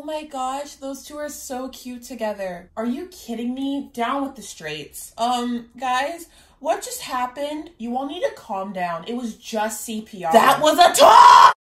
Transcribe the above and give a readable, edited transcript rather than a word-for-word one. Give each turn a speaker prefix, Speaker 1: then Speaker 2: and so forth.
Speaker 1: my gosh, those two are so cute together. Are you kidding me? Down with the straights. Guys, what just happened? You all need to calm down. It was just CPR. That was a talk!